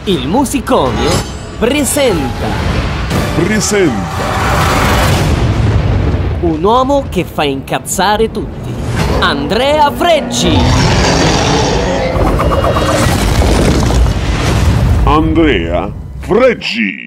Il Musicomio presenta un uomo che fa incazzare tutti. Andrea Freggi. Andrea Freggi.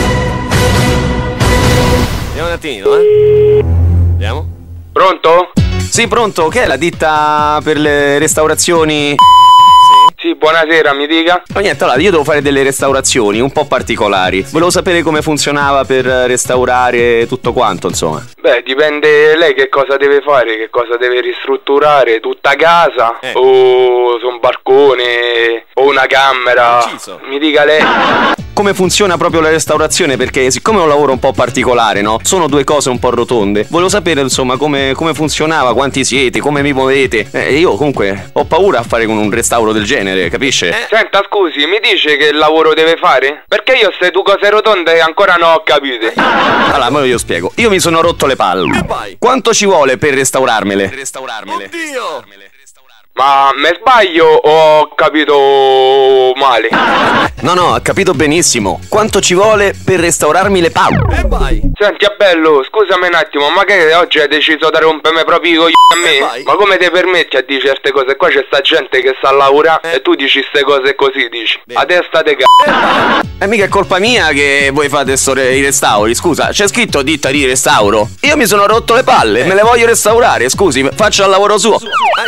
Andiamo un attimino, Andiamo. Pronto? Sì, pronto, che è la ditta per le restaurazioni? Sì, buonasera, mi dica. No, niente, allora io devo fare delle restaurazioni un po' particolari. Volevo sapere come funzionava per restaurare tutto quanto, insomma. Beh, dipende lei che cosa deve fare, che cosa deve ristrutturare, tutta casa o su un balcone o una camera. Preciso. Mi dica lei. Come funziona proprio la restaurazione? Perché siccome è un lavoro un po' particolare, no? Sono due cose un po' rotonde. Volevo sapere, insomma, come funzionava, quanti siete, come vi muovete. Io comunque ho paura a fare con un restauro del genere, capisce? Senta, scusi, mi dice che lavoro deve fare? Perché io queste due cose rotonde ancora non ho capite. Allora, ma io spiego. Io mi sono rotto le palle. Quanto ci vuole per restaurarmele? Oddio! Ma me sbaglio o ho capito male? No, ho capito benissimo. Quanto ci vuole per restaurarmi le palle? Senti, bello, scusami un attimo, ma che oggi hai deciso di rompermi proprio i coglioni a me? Ma come ti permetti a dire certe cose? Qua c'è sta gente che sa lavorare e tu dici ste cose così, dici. A testa de c***o. E mica è colpa mia che voi fate i restauri, scusa, c'è scritto ditta di restauro. Io mi sono rotto le palle, me le voglio restaurare, scusi, faccio il lavoro suo.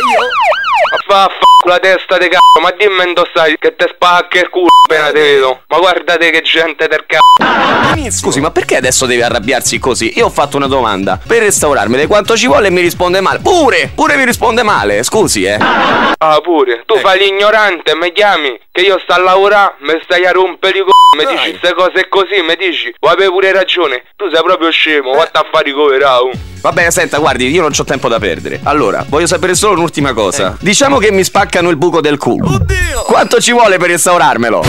Ma la testa de c***o, ma dimmi dove stai che te spacca il culo appena te vedo. Ma guardate che gente del c***o. Scusi, ma perché adesso deve arrabbiarsi così? Io ho fatto una domanda. Per restaurarmele quanto ci vuole e mi risponde male. Pure mi risponde male, scusi, Ah, pure. Tu fai l'ignorante, mi chiami che io sto a lavorare, mi stai a rompere i mi dici queste cose così, mi dici, vuoi avere pure ragione. Tu sei proprio scemo, vatti a fare ricoverato. Va bene, senta, guardi, io non c'ho tempo da perdere. Allora, voglio sapere solo un'ultima cosa. Diciamo che mi spaccano il buco del culo. Oddio! Quanto ci vuole per restaurarmelo?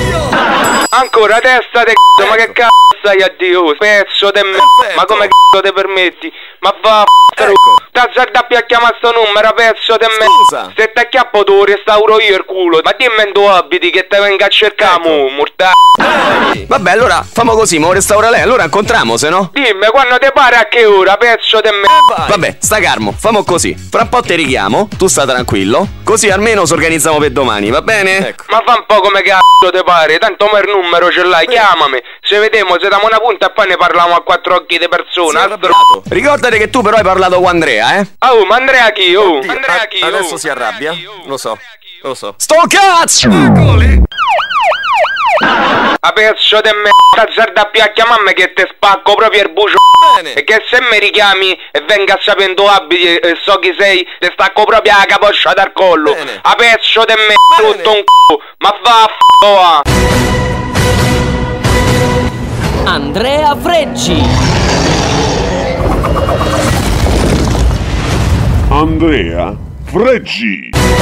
Ancora testa de c***o, ma che c***o stai a Dio? Pezzo de me. Ma come c***o te permetti? Ma va t'azzardapi a chiamare sto numero, pezzo de me. Scusa. Se te chiappo tu restauro io il culo. Ma dimmi dove abiti che te venga a cercare mortale. Vabbè, allora, famo così, mo restaura lei, allora incontriamo, se no? Dimmi quando te pare a che ora, pezzo de me. Vabbè, sta calmo, famo così. Fra un po' ti richiamo, tu sta tranquillo, così almeno ci organizziamo per domani, va bene? Ecco. Ma fa un po' come cazzo te pare, tanto il numero ce l'hai, chiamami. Se vediamo, se diamo una punta e poi ne parliamo a quattro occhi di persona. Ricordate che tu però hai parlato con Andrea, Oh, ma Andrea chi? Andrea chi? Adesso si arrabbia, lo so. Sto cazzo! A pezzo de me, azzarda a chiamarmi che te spacco proprio il bucio. E che se mi richiami e venga sapendo abiti e so chi sei, te stacco proprio la capoccia dal collo. A pezzo de me, tutto un c***o, ma va a Andrea Freggi. Andrea Freggi.